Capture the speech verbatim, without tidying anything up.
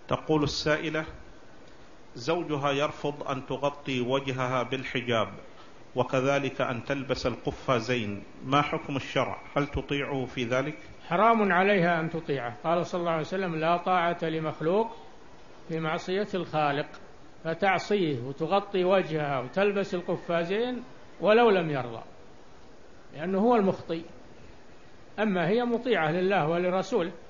تقول السائلة: زوجها يرفض أن تغطي وجهها بالحجاب وكذلك أن تلبس القفازين، ما حكم الشرع؟ هل تطيعه في ذلك؟ حرام عليها أن تطيعه. قال صلى الله عليه وسلم: لا طاعة لمخلوق في معصية الخالق. فتعصيه وتغطي وجهها وتلبس القفازين ولو لم يرضى، لأنه هو المخطئ، أما هي مطيعة لله ولرسوله.